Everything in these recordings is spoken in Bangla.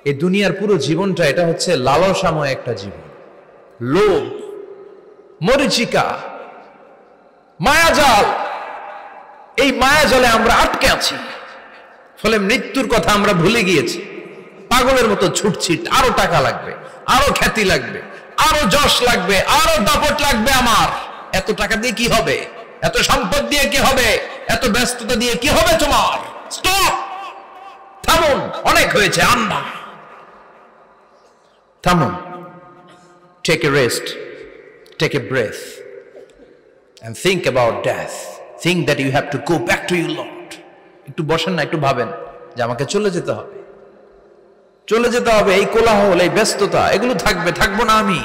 এই দুনিয়ার পুরো জীবনটা এটা হচ্ছে লালসাময় একটা জীবন, লোভ, মরিচিকা, মায়াজাল। এই মায়াজালে আমরা আটকে আছি, ফলে মৃত্যুর কথা আমরা ভুলে গিয়েছি। পাগলের মতো ছুটছি, আরো টাকা লাগবে, আরো খ্যাতি লাগবে, আরো যশ লাগবে, আরো দাপট লাগবে। আমার এত টাকা দিয়ে কি হবে, এত সম্পদ দিয়ে কি হবে, এত ব্যস্ততা দিয়ে কি হবে তোমার? স্টপ, থামুন, অনেক হয়েছে, আন্না, থামুন। Take a rest, take a breath and think about death. Think that you have to go back to your Lord. একটু বসেন না, একটু ভাবেন যে আমাকে চলে যেতে হবে, চলে যেতে হবে। এই কোলাহল, এই ব্যস্ততা, এগুলো থাকবে, থাকবো না আমি।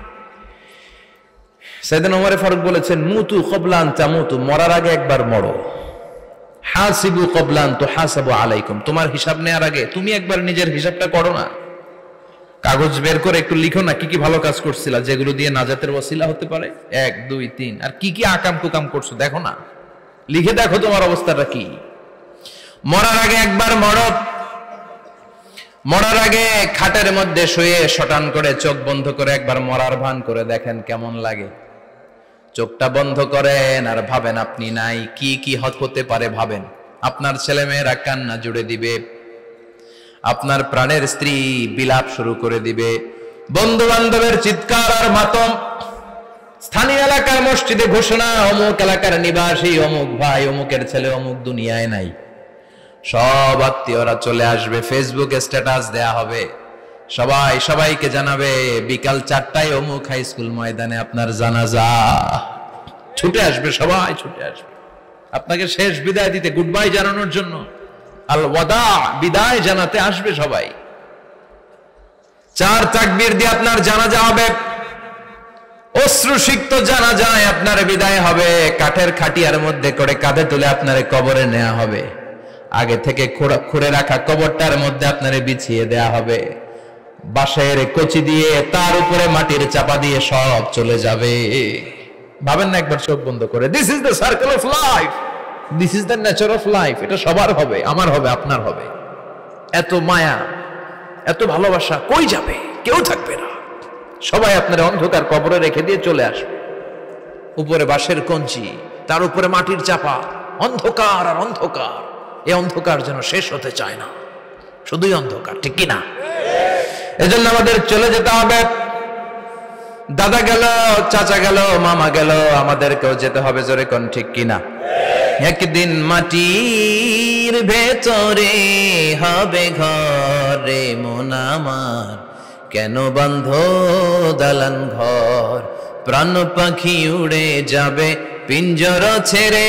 সাইয়েদনা ওমর ফারুক বলেছেন, মুতু ক্বাবলা আন তামুতু, মরার আগে একবার মরো। হাসিবু ক্বাবলা আন তুহাসাবু আলাইকুম, তোমার হিসাব নেওয়ার আগে তুমি একবার নিজের হিসাবটা করো না। কাগজ বের করে একটু লিখো না কি কি ভালো কাজ করছিলা, যেগুলো দিয়ে নাজাতের ওসিলা হতে পারে। 1 2 3, আর কি কি আকাম কুকাম করছো দেখো না, লিখে দেখো তোমার অবস্থাটা কি। মরার আগে একবার মরো। মরার আগে খাটের মধ্যে শুয়ে শটান করে চোখ বন্ধ করে একবার মরার ভান করে দেখেন কেমন লাগে। চোখটা বন্ধ করেন আর ভাবেন আপনি নাই, কি কি হতে পারে ভাবেন। আপনার ছেলে মেয়েরা কান্না জুড়ে দিবে, আপনার প্রাণের স্ত্রী বিলাপ শুরু করে দিবে, বন্ধু বান্ধবের চিৎকার আর মাতম, স্থানীয় এলাকার মসজিদে ঘোষণা, অমুক এলাকার নিবাসী অমুক ভাই অমুকের ছেলে অমুক দুনিয়ায় নাই। সব আত্মীয়রা চলে আসবে, ফেসবুকে স্ট্যাটাস দেয়া হবে, সবাই সবাইকে জানাবে বিকাল 4টায় অমুক হাই স্কুল ময়দানে আপনার জানাজা। ছুটে আসবে, সবাই ছুটে আসবে আপনাকে শেষ বিদায় দিতে, গুড বাই জানানোর জন্য, আল ওয়াদা, বিদায় জানাতে আসবে সবাই। 4 তাকবীর দিয়ে আপনার জানাজা হবে, অশ্রুসিক্ত জানাজায় আপনার বিদায় হবে। কাঠের খাটিয়ার মধ্যে করে কাঁধে তুলে আপনার কবরে নেওয়া হবে। আগে থেকে খুঁড়ে রাখা কবরটার মধ্যে আপনার বিছিয়ে দেয়া হবে। বাঁশের কচি দিয়ে তার উপরে মাটির চাপা দিয়ে সব চলে যাবে। ভাবেন না একবার চোখ বন্ধ করে, this is the circle of life, this is the nature of life. এটা সবার হবে, আমার হবে, আপনার হবে। এত মায়া, এত ভালোবাসা কই যাবে? কেউ থাকবে না, সবাই আপনার অন্ধকার কবরে রেখে দিয়ে চলে আসবে। উপরে বাঁশের কঞ্চি, তার উপরে মাটির চাপা, অন্ধকার আর অন্ধকার। এই অন্ধকার যেন শেষ হতে চায় না, শুধুই অন্ধকার, ঠিক কিনা? এজন্য আমাদের চলে যেতে হবে। দাদা গেল, চাচা গেল, মামা গেল, আমাদেরকেও যেতে হবে, জোরে কোন ঠিক কিনা? একদিন মাটির ভেতরে হবে ঘরে মন আমার, কেন বন্ধ দালান ঘর, প্রাণ পাখি উড়ে যাবে পিঞ্জর ছেড়ে।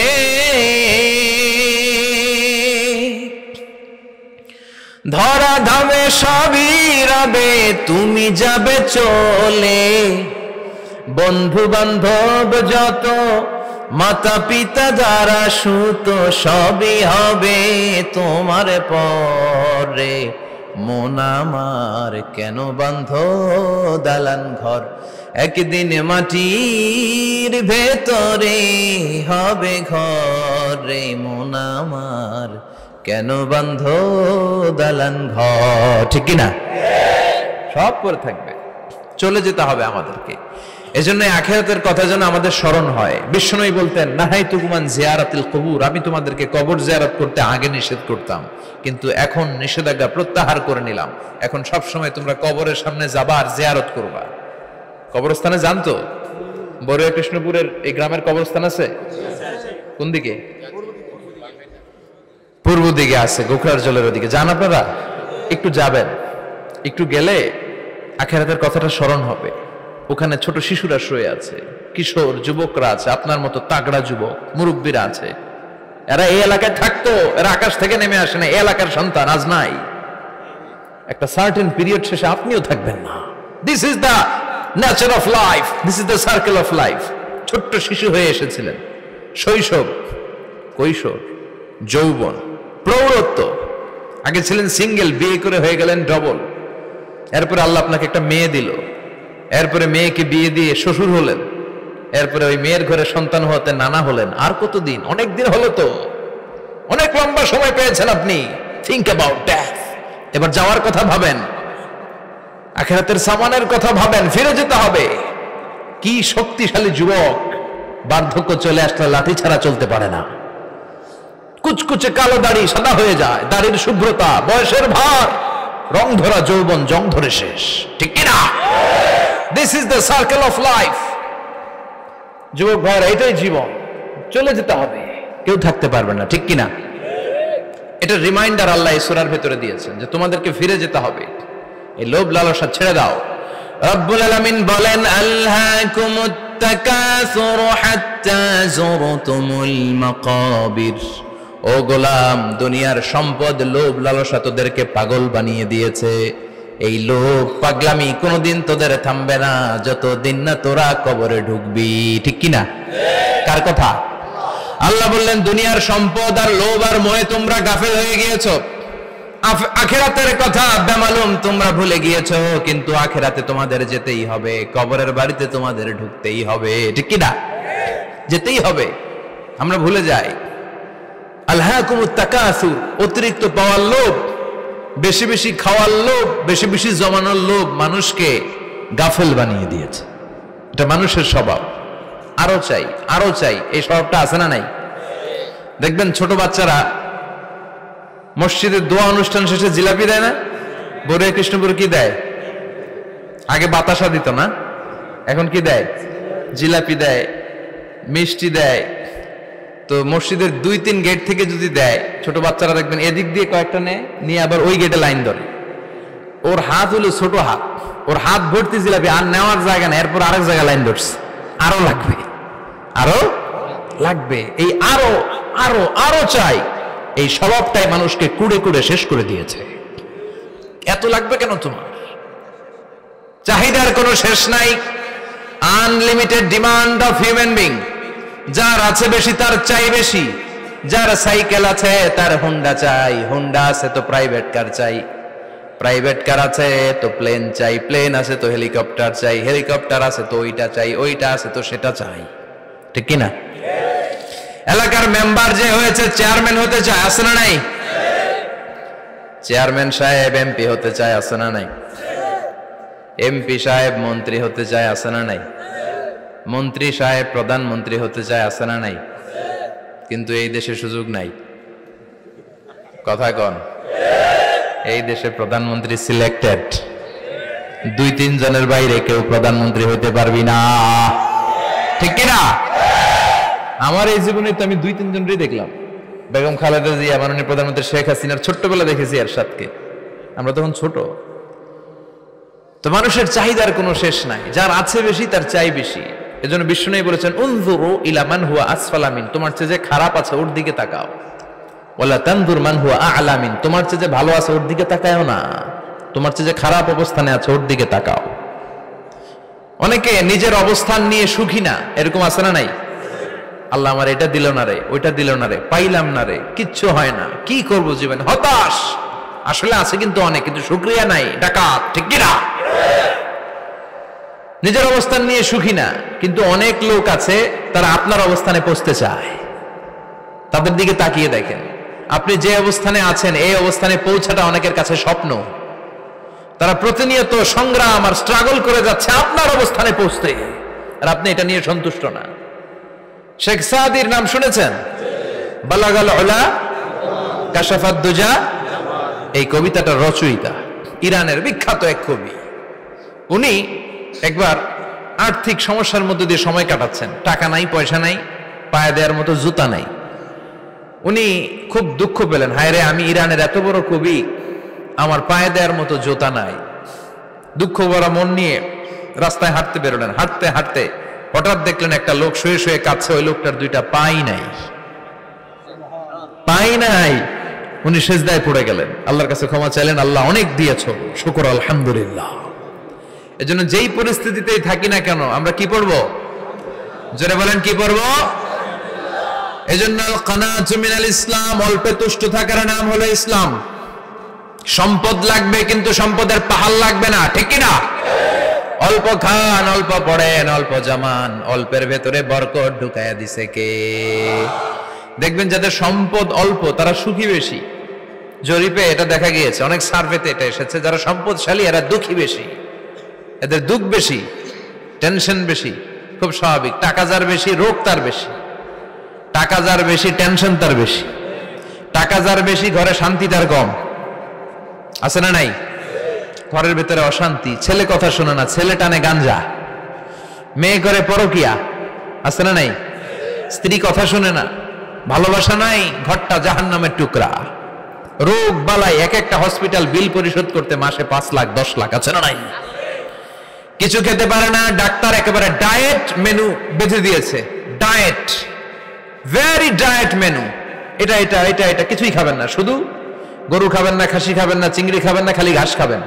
ধরা ধামে সবই রবে, তুমি যাবে চলে, বন্ধু বান্ধব যত, মাতা পিতা যারা সুত, সবই হবে তোমার পরে। মন আমার কেন বান্ধ দালান ঘর, একদিন মাটির ভেতরে হবে ঘরে মন আমার, কেন বান্ধ দালান ঘর, ঠিক কিনা? সব করে থাকবে, চলে যেতে হবে আমাদেরকে। এজন্য আখিরাতের কথা যেন আমাদের স্মরণ হয়। বিশ্বনবী বলতেন, নাহাইতুকুমান জিয়ারাতিল কবুর, আমি তোমাদেরকে কবর জিয়ারত করতে আগে নিষেধ করতাম, কিন্তু এখন নিষেধাজ্ঞা প্রত্যাহার করে নিলাম। এখন সব সময় তোমরা কবরের সামনে যাবা আর জিয়ারত করবা। কবরস্থানে জানতো বড়ুয়া কৃষ্ণপুরের এই গ্রামের কবরস্থান আছে কোন দিকে? পূর্ব দিকে আছে, গোখরার জলের ওদিকে। যান আপনারা, একটু যাবেন, একটু গেলে আখিরাতের কথাটা স্মরণ হবে। ওখানে ছোট শিশুরা শুয়ে আছে, কিশোর যুবকরা আছে, আপনার মতো তাগড়া যুবক, মুরব্বীরা আছে। এরা এই এলাকায় থাকতো, এরা আকাশ থেকে নেমে আসে না, এই এলাকার সন্তান, আজ নাই। একটা সার্টেন পিরিয়ড শেষে আপনিও থাকবেন না। This is the nature of life, this is the circle of life. ছোট্ট শিশু হয়ে এসেছিলেন, শৈশব, কৈশোর, যৌবন, প্রৌঢ়ত্ব। আগে ছিলেন সিঙ্গেল, বিয়ে করে হয়ে গেলেন ডবল। এরপরে আল্লাহ আপনাকে একটা মেয়ে দিল, এরপরে মেয়েকে বিয়ে দিয়ে শ্বশুর হলেন, এরপরে ওই মেয়ের ঘরে সন্তান হতে নানা হলেন। আর কতদিন? অনেক দিন হলো তো, অনেক লম্বা সময় পেয়েছেন আপনি। Think about death. এবার যাওয়ার কথা ভাবেন। আখিরাতের সামানের কথা ভাবেন, ফিরে যেতে হবে। কি শক্তিশালী যুবক, বার্ধক্য চলে আসলে লাঠি ছাড়া চলতে পারে না। কুচকুচে কালো দাড়ি সাদা হয়ে যায়, দাড়ির শুভ্রতা, বয়সের ভার, রং ধরা যৌবন জং ধরে শেষ, ঠিক কিনা? This is the circle of life. যুবক ভাইরা, এটাই জীবন, চলে যেতে হবে, কেউ থাকতে পারবে না, ঠিক কিনা? এটা রিমাইন্ডার আল্লাহ এই সূরার ভেতরে দিয়েছেন যে তোমাদেরকে ফিরে যেতে হবে, এই লোভ লালসা ছেড়ে দাও। রব্বুল আলামিন বলেন, আলহাকুমুত তাকাসুর হাত্তা যুরতুমুল মাকাবির। ও গোলাম, দুনিয়ার সম্পদ, লোভ লালসা তোদেরকে পাগল বানিয়ে দিয়েছে। এই লোভ পাগলামি কোনোদিন তোদের থামবে না যতদিন না তোরা কবরে ঢুকবি, ঠিক কিনা? কার কথা? আল্লাহ বললেন, দুনিয়ার সম্পদ আর লোভ আর মোহে তোমরা গাফেল হয়ে গিয়েছো। আখিরাতের কথা বেমালুম তোমরা ভুলে গিয়েছো, কিন্তু আখিরাতে তোমাদের যেতেই হবে, কবরের বাড়িতে তোমাদের ঢুকতেই হবে, ঠিক কিনা? যেতেই হবে, আমরা ভুলে যাই। আলহাকুমুত তাকাসুর, অতিরিক্ত পাওয়ার লোভ, বেশি বেশি খাওয়ার লোভ, বেশি বেশি জমানোর লোভ মানুষকে গাফেল বানিয়ে দিয়েছে। এটা মানুষের স্বভাব, আরো চাই আরো চাই, এই স্বভাবটা আছে না নাই? দেখবেন ছোট বাচ্চারা মসজিদের দোয়া অনুষ্ঠান শেষে জিলাপি দেয় না? বড়ে কৃষ্ণপুর কি দেয়? আগে বাতাসা দিত না, এখন কি দেয়? জিলাপি দেয়, মিষ্টি দেয়। তো মসজিদের 2-3 গেট থেকে যদি দেয়, ছোট বাচ্চারা দেখবেন এদিক দিয়ে কয়েকটা নিয়ে আবার ওই গেটে লাইন ধরে। ওর হাত হলো ছোট হাত, ওর হাত ভর্তি জিলাপি, আর নেওয়ার জায়গা না, এরপর আরেক জায়গায় লাইন ধরছে, আরো লাগবে আরো লাগবে, এই আরো আরো আরো চাই। এই স্বভাবটাই মানুষকে কুড়ে কুড়ে শেষ করে দিয়েছে। এত লাগবে কেন তোমার? চাহিদার কোনো শেষ নাই, unlimited demand of human being. যার আছে বেশি তার চাই বেশি, যার সাইকেল আছে তার হুন্ডা চাই, হুন্ডা আছে তো প্রাইভেট কার চাই, প্রাইভেট কার আছে তো প্লেন চাই, প্লেন আছে তো হেলিকপ্টার চাই, হেলিকপ্টার আছে তো ওইটা চাই, ওইটা আছে তো সেটা চাই, ঠিক কিনা? এলাকার মেম্বার যে হয়েছে চেয়ারম্যান হতে চায়, আছে না নাই? চেয়ারম্যান সাহেব এমপি হতে চায়, আছে না নাই? এমপি সাহেব মন্ত্রী হতে চায়, আছে না নাই? মন্ত্রী সাহেব প্রধানমন্ত্রী হতে চায়, আছে না নাই? কিন্তু এই দেশে সুযোগ নাই, কথা কন। এই দেশে প্রধানমন্ত্রী সিলেক্টেড, 2-3 জনের বাইরে কেউ প্রধানমন্ত্রী হতে পারবি না, ঠিক কিনা? আমার এই জীবনে তো আমি 2-3 জনই দেখলাম। বেগম খালেদা জিয়া, মাননীয় প্রধানমন্ত্রী শেখ হাসিনার ছোট্টবেলা দেখেছি এরশাদকে, আমরা তখন ছোট। তো মানুষের চাহিদার কোনো শেষ নাই, যার আছে বেশি তার চাই বেশি। এজন্য বিষ্ণু বলেছেন, উনজুরু ইলা মান হুয়া আসফালা মিন, তোমার চেয়ে যে খারাপ আছে ওর দিকে তাকাও। ওয়ালা তানজুর মান হুয়া আ'লা মিন, তোমার চেয়ে যে ভালো আছে ওর দিকে তাকায়ও না, তোমার চেয়ে যে খারাপ অবস্থানে আছে ওর দিকে তাকাও। অনেকে নিজের অবস্থান নিয়ে সুখী না, এরকম আছে না নাই? আল্লাহ আমার এটা দিল না রে, ওইটা দিল না রে, পাইলাম না রে, কিচ্ছু হয় না, কি করব জীবনে, হতাশ। আসলে আছে কিন্তু অনেক, কিন্তু শুকরিয়া নাই, ডাকাত, ঠিক কিনা? নিজের অবস্থান নিয়ে সুখী না, কিন্তু অনেক লোক আছে তারা আপনার অবস্থানে পৌঁছতে চায়। তাদের দিকে তাকিয়ে দেখেন, আপনি যে অবস্থানে আছেন এই অবস্থানে পৌঁছাটা অনেকের কাছে স্বপ্ন। তারা প্রতিনিয়ত সংগ্রাম আর স্ট্রাগল করে যাচ্ছে আপনার অবস্থানে পৌঁছতে, আর আপনি এটা নিয়ে সন্তুষ্ট না। শেখ সাদির নাম শুনেছেন? বালাগাল উলা কাশাফাত দুজা, এই কবিতাটার রচয়িতা ইরানের বিখ্যাত এক কবি। উনি একবার আর্থিক সমস্যার মধ্যে দিয়ে সময় কাটাচ্ছেন, টাকা নাই, পয়সা নাই, পায়ে দেওয়ার মতো জুতা নাই। উনি খুব দুঃখ পেলেন, হায় রে, আমি ইরানের এত বড় কবি, আমার পায়ে দেওয়ার মতো জুতা নাই। দুঃখ ভরা মন নিয়ে রাস্তায় হাঁটতে বেরোলেন। হাঁটতে হাঁটতে হঠাৎ দেখলেন একটা লোক শুয়ে শুয়ে কাঁদছে, ওই লোকটার 2টা পাই নাই, পাই নাই। উনি সেজদায় পড়ে গেলেন, আল্লাহর কাছে ক্ষমা চাইলেন, আল্লাহ অনেক দিয়েছো, শুকর আলহামদুলিল্লাহ। এজন্য যেই পরিস্থিতিতেই থাকি না কেন আমরা কি পড়বো? জোরে বলেন, কি পড়বো? এজন্য কানাতু মিনাল ইসলাম, অল্পে তুষ্ট থাকার নাম হলো ইসলাম। সম্পদ লাগবে কিন্তু সম্পদের পাহাড় লাগবে না, ঠিক কিনা? অল্প খান, অল্প পড়েন, অল্প জমান, অল্পের ভেতরে বরকত ঢুকায়া দিছে কে? দেখবেন যাদের সম্পদ অল্প তারা সুখী বেশি। জরিপে এটা দেখা গিয়েছে, অনেক সার্ভেতে এটা এসেছে, যারা সম্পদশালী এরা দুঃখী বেশি। এদের দুঃখ বেশি, টেনশন বেশি, খুব স্বাভাবিক। টাকা যার বেশি, রোগ তার বেশি। টাকা যার বেশি, টেনশন তার বেশি। টাকা যার বেশি, ঘরে শান্তি তার কম। আছে না নাই? ঘরের ভিতরে অশান্তি, ছেলে কথা শোনে না, ছেলে টানে গাঞ্জা, মেয়ে করে পরকিয়া। আছে না নাই? স্ত্রী কথা শোনে না, ভালোবাসা নাই, ঘরটা জাহান্নামের টুকরা। রোগ বালাই, এক একটা হসপিটাল বিল পরিশোধ করতে মাসে 5 লাখ 10 লাখ। আছে না নাই? কিছু খেতে পারে না, ডাক্তার একেবারে ডায়েট মেনু বেঁধে দিয়েছে। Diet, very diet menu. এটা এটা এটা এটা কিছুই খাবেন না, শুধু গরু খাবেন না, খাসি খাবেন না, চিংড়ি খাবেন না, খালি ঘাস খাবেন।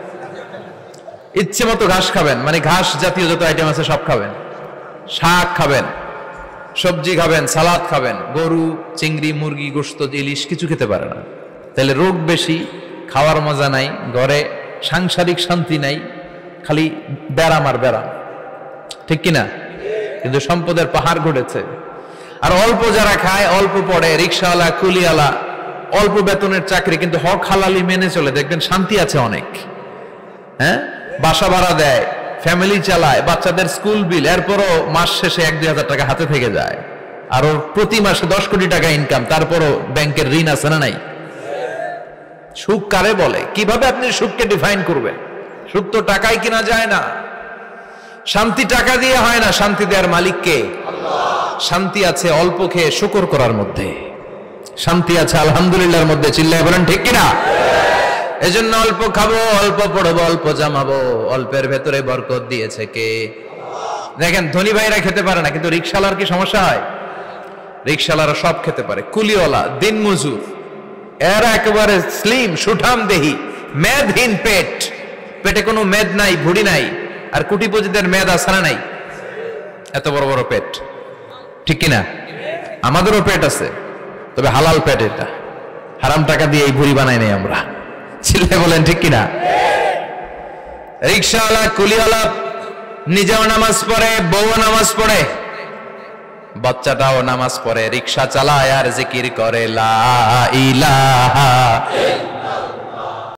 ইচ্ছে মতো ঘাস খাবেন, মানে ঘাস জাতীয় যত আইটেম আছে সব খাবেন। শাক খাবেন, সবজি খাবেন, সালাদ খাবেন। গরু, চিংড়ি, মুরগি, গোশত, ইলিশ কিছু খেতে পারে না। তাহলে রোগ বেশি, খাওয়ার মজা নাই, ঘরে সাংসারিক শান্তি নাই, খালি ব্যারাম আর ব্যারাম। ঠিক কিনা? কিন্তু সম্পদের পাহাড় ঘটেছে। আর অল্প যারা খায়, অল্প পড়ে, রিক্সাওয়ালা, কুলিওয়ালা, অল্প বেতনের চাকরি, কিন্তু হক হালালি মেনে চলে, দেখবেন শান্তি আছে অনেক। হ্যাঁ, বাসা ভাড়া দেয়, ফ্যামিলি চালায়, বাচ্চাদের স্কুল বিল, এরপরও মাস শেষে 1-2 হাজার টাকা হাতে থেকে যায়। আর ওর প্রতি মাসে 10 কোটি টাকা ইনকাম, তারপরও ব্যাংকের ঋণ আছে না নাই? সুখ কারে বলে? কিভাবে আপনি সুখকে ডিফাইন করবেন? সুখ তো টাকায় কিনা যায় না। শান্তি টাকা দিয়ে হয় না, শান্তি দেওয়ার মালিক কে? শান্তি আছে অল্প খেয়ে শুকর করার মধ্যে, শান্তি আছে আলহামদুলিল্লাহর মধ্যে। চিল্লায় বলেন ঠিক কিনা? এজন্য অল্প খাবো, অল্প পড়বো, অল্প জামাবো, অল্পের ভেতরে বরকত দিয়েছে কে? দেখেন, ধনী ভাইরা খেতে পারে না, কিন্তু রিক্সাওয়ালার কি সমস্যা হয়? রিক্সাওয়ালারা সব খেতে পারে। কুলিওয়ালা, দিন মজুর, এরা একেবারে স্লিম, সুঠাম দেহি, মেদহীন পেট, পেটে কোনো মেদ নাই, ভুড়ি নাই। আর কোটিপতিদের মেদ আছে না নাই? এত বড় বড় পেট। ঠিক কিনা? আমাদেরও পেট আছে, তবে হালাল পেট। এটা হারাম টাকা দিয়ে এই ভুড়ি বানাই নাই আমরা। চিল্লায় বলেন ঠিক কিনা? রিক্সাওয়ালা, কুলিওয়ালা নিজেও নামাজ পড়ে, বউও নামাজ পড়ে, বাচ্চাটাও নামাজ পড়ে, রিক্সা চালায় আর জিকির করে লা ইলাহা